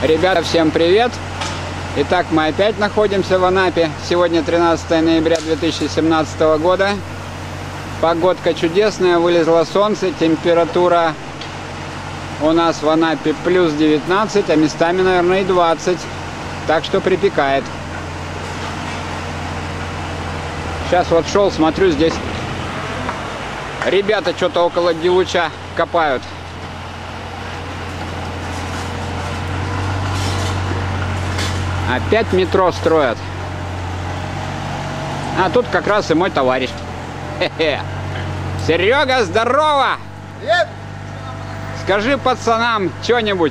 Ребята, всем привет! Итак, мы опять находимся в Анапе. Сегодня 13 ноября 2017 года. Погодка чудесная, вылезло солнце, температура у нас в Анапе плюс 19, а местами, наверное, и 20. Так что припекает. Сейчас вот шел, смотрю, здесь ребята что-то около Дилуча копают. Опять метро строят. А тут как раз и мой товарищ. Хе-хе. Серега, здорово! Привет! Скажи пацанам что-нибудь.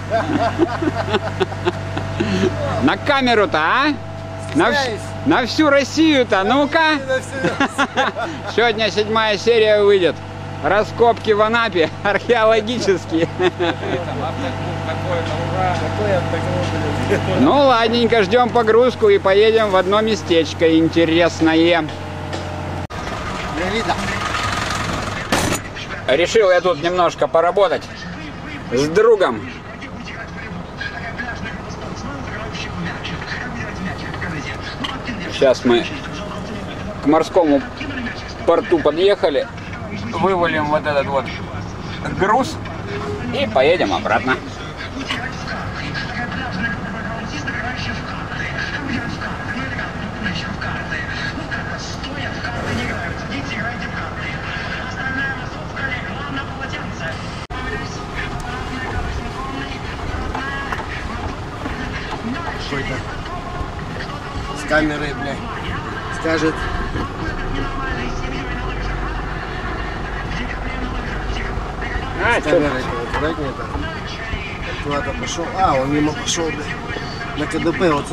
На камеру-то, а? На всю Россию-то, ну-ка. Сегодня 7-я серия выйдет. Раскопки в Анапе, археологические. Ну ладненько, ждем погрузку и поедем в одно местечко интересное. Решил я тут немножко поработать с другом. Сейчас мы к морскому порту подъехали, вывалим вот этот вот груз и поедем обратно. Какой-то с камерой, блядь, скажет. А, с камерой аккуратнее там. Куда-то пошел. А, он мимо пошел, блядь. На КДП вот.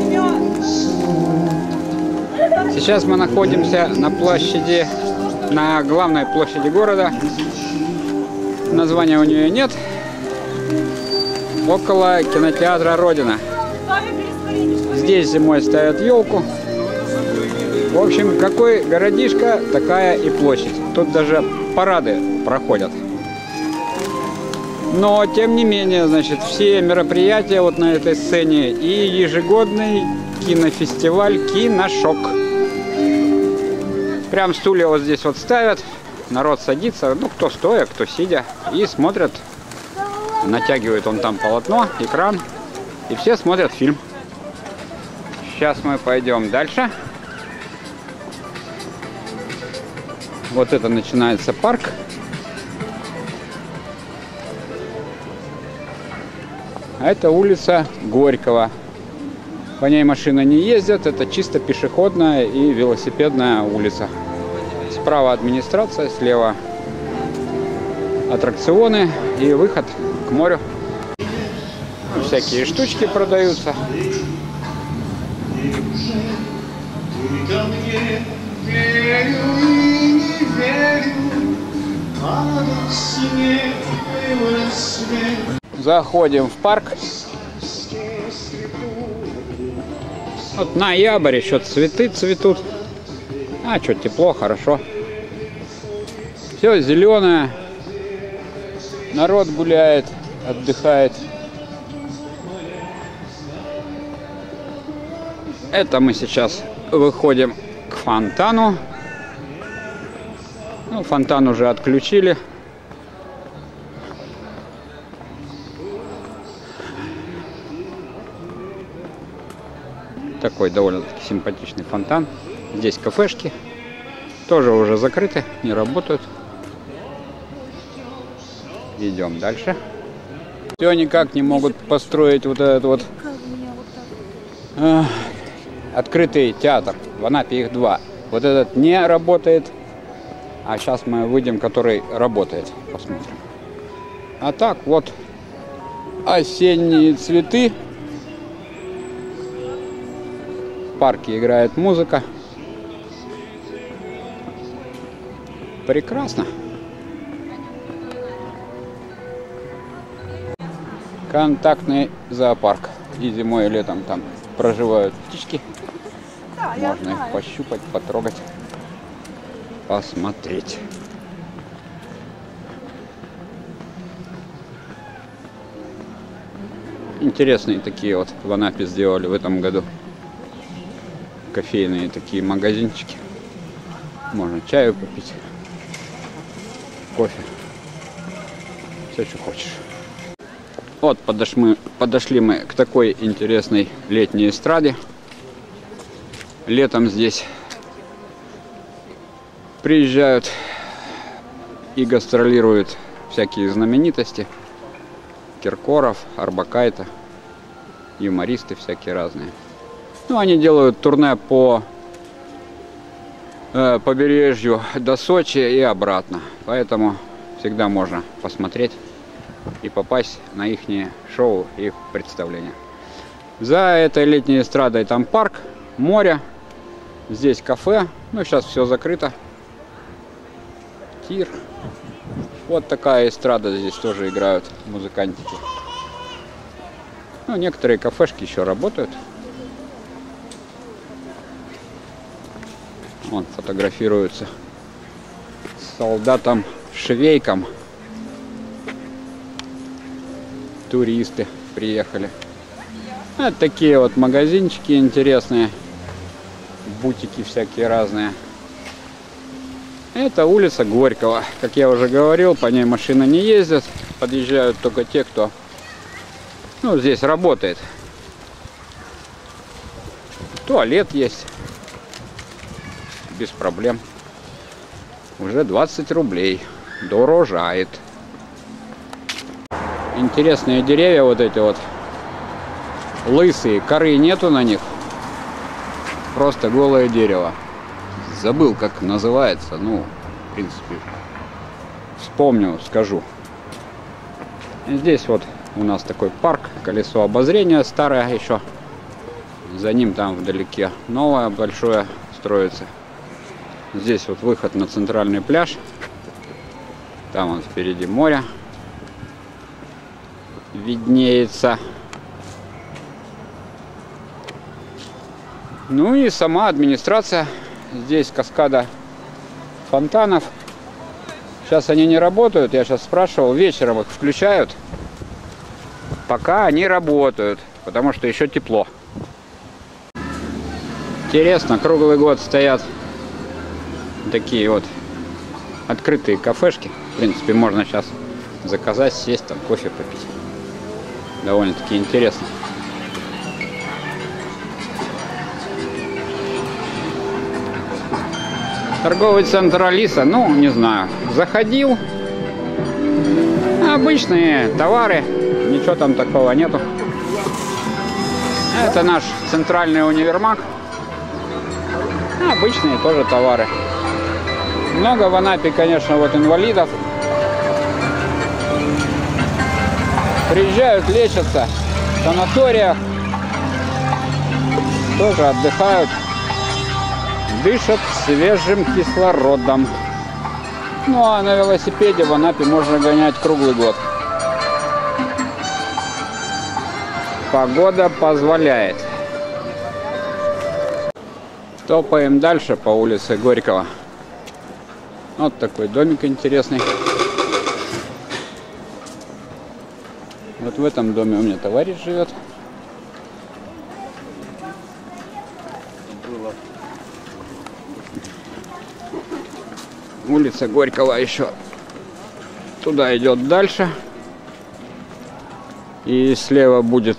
Сейчас мы находимся на площади, на главной площади города. Названия у нее нет. Около кинотеатра Родина. Здесь зимой ставят елку. В общем, какой городишко, такая и площадь. Тут даже парады проходят. Но, тем не менее, значит, все мероприятия вот на этой сцене и ежегодный кинофестиваль «Киношок». Прям стулья вот здесь вот ставят, народ садится, ну, кто стоя, кто сидя, и смотрят. Натягивает он там полотно, экран, и все смотрят фильм. Сейчас мы пойдем дальше. Вот это начинается парк. А это улица Горького. По ней машины не ездят, это чисто пешеходная и велосипедная улица. Справа администрация, слева аттракционы и выход к морю. Всякие штучки продаются. Заходим в парк. Вот ноябрь, еще цветы цветут. А, что, тепло, хорошо. Все зеленое. Народ гуляет, отдыхает. Это мы сейчас выходим к фонтану. Ну, фонтан уже отключили. Такой довольно-таки симпатичный фонтан. Здесь кафешки. Тоже уже закрыты, не работают. Идем дальше. Все никак не могут построить вот этот вот открытый театр. В Анапе их два. Вот этот не работает. А сейчас мы выйдем, который работает. Посмотрим. А так вот осенние цветы. В парке играет музыка. Прекрасно. Контактный зоопарк. И зимой, и летом там проживают птички. Можно их пощупать, потрогать, посмотреть. Интересные такие вот в Анапе сделали в этом году. Кофейные такие магазинчики. Можно чаю попить, кофе, все, что хочешь. Вот подошли мы к такой интересной летней эстраде. Летом здесь приезжают и гастролируют всякие знаменитости. Киркоров, Орбакайте, юмористы всякие разные. Ну, они делают турне по побережью до Сочи и обратно. Поэтому всегда можно посмотреть и попасть на их шоу, их представления. За этой летней эстрадой там парк, море, здесь кафе. Ну, сейчас все закрыто. Тир. Вот такая эстрада, здесь тоже играют музыкантики. Ну, некоторые кафешки еще работают. Он фотографируется с солдатом Швейком. Туристы приехали. Вот такие вот магазинчики интересные. Бутики всякие разные. Это улица Горького. Как я уже говорил, по ней машины не ездят. Подъезжают только те, кто здесь работает. Туалет есть. Без проблем. Уже 20 рублей. Дорожает. Интересные деревья вот эти вот. Лысые. Коры нету на них. Просто голое дерево. Забыл, как называется. Ну, в принципе, вспомню, скажу. И здесь вот у нас такой парк. Колесо обозрения старое еще. За ним там вдалеке новое большое строится. Здесь вот выход на центральный пляж. Там вот впереди море виднеется. Ну и сама администрация. Здесь каскада фонтанов. Сейчас они не работают. Я сейчас спрашивал. Вечером их включают. Пока они работают. Потому что еще тепло. Интересно, круглый год стоят такие вот открытые кафешки. В принципе, можно сейчас заказать, сесть, там кофе попить. Довольно-таки интересно. Торговый центр Алиса, ну, не знаю. Заходил. Обычные товары. Ничего там такого нету. Это наш центральный универмаг. Обычные тоже товары. Много в Анапе, конечно, вот инвалидов. Приезжают, лечатся в санаториях. Тоже отдыхают. Дышат свежим кислородом. Ну а на велосипеде в Анапе можно гонять круглый год. Погода позволяет. Топаем дальше по улице Горького. Вот такой домик интересный. Вот в этом доме у меня товарищ живет. Улица Горького еще туда идет дальше. И слева будет,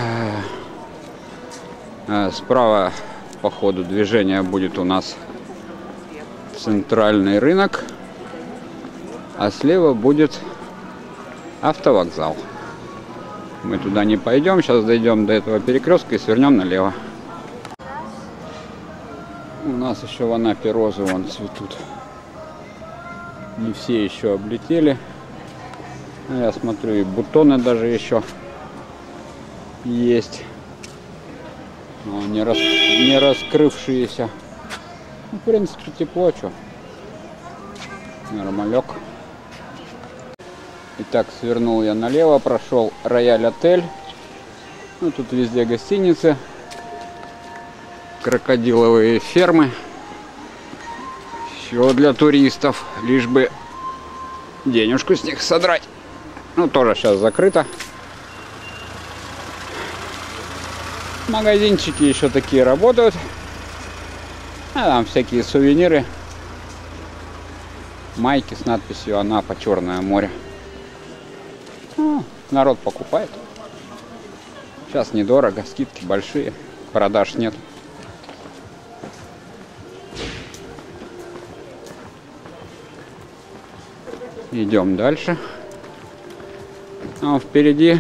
справа по ходу движения будет у нас центральный рынок, а слева будет автовокзал. Мы туда не пойдем, сейчас дойдем до этого перекрестка и свернем налево. У нас еще в Анапе розы вон цветут. Не все еще облетели. Я смотрю, и бутоны даже еще есть. Но не раскрывшиеся. Ну, в принципе, тепло, что. Нормалек. Итак, свернул я налево, прошел Рояль Отель. Ну, тут везде гостиницы. Крокодиловые фермы. Все для туристов, лишь бы денежку с них содрать. Ну, тоже сейчас закрыто. Магазинчики еще такие работают. А там всякие сувениры. Майки с надписью «Анапа, Черное море». Ну, народ покупает. Сейчас недорого, скидки большие, продаж нет. Идем дальше. А впереди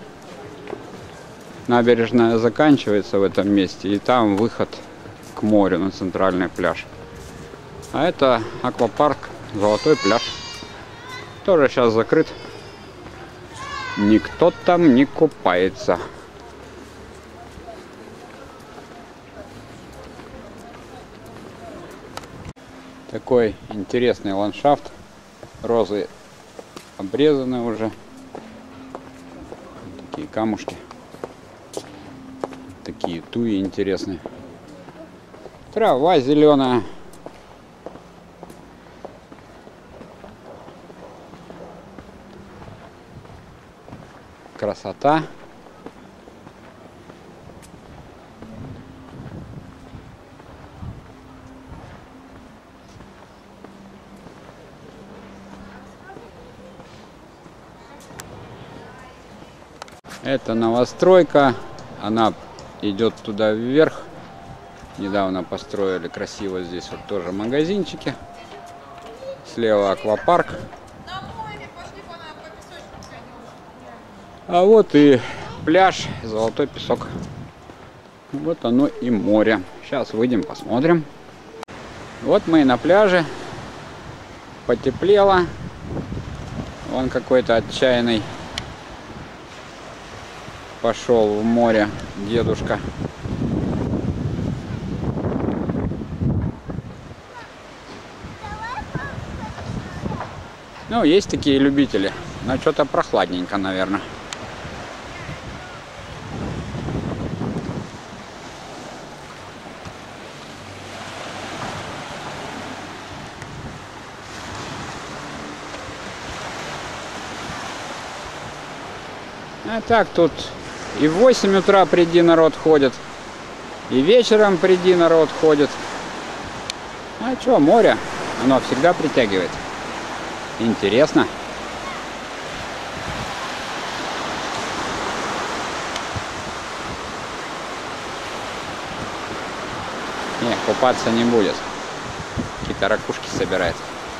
набережная заканчивается в этом месте, и там выход к морю на центральный пляж. А это аквапарк Золотой пляж. Тоже сейчас закрыт. Никто там не купается. Такой интересный ландшафт. Розы обрезаны уже. Такие камушки. Такие туи интересные. Трава зеленая. Красота. Это новостройка. Она идет туда вверх. Недавно построили красиво здесь вот тоже магазинчики. Слева аквапарк. А вот и пляж, Золотой песок. Вот оно и море. Сейчас выйдем, посмотрим. Вот мы и на пляже. Потеплело. Вон какой-то отчаянный пошел в море дедушка. Ну, есть такие любители. Но что-то прохладненько, наверное. А так тут и в 8 утра приди народ ходит, и вечером приди народ ходит. А что, море, оно всегда притягивает. Интересно. Не, купаться не будет. Какие-то ракушки собирает.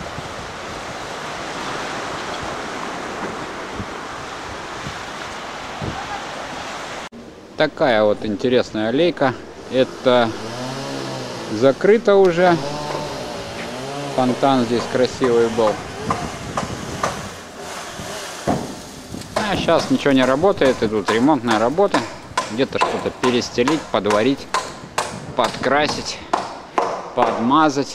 Такая вот интересная аллейка. Это закрыто уже. Фонтан здесь красивый был. А сейчас ничего не работает. Идут ремонтные работы. Где-то что-то перестелить, подварить, подкрасить, подмазать.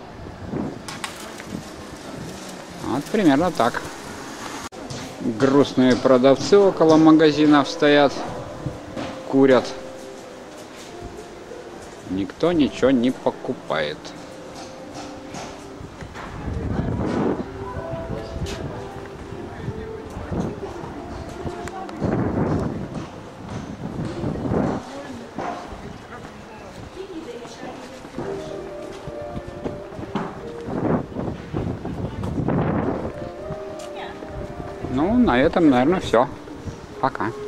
Вот примерно так. Грустные продавцы около магазинов стоят. Курят. Никто ничего не покупает. Ну, на этом, наверное, все. Пока.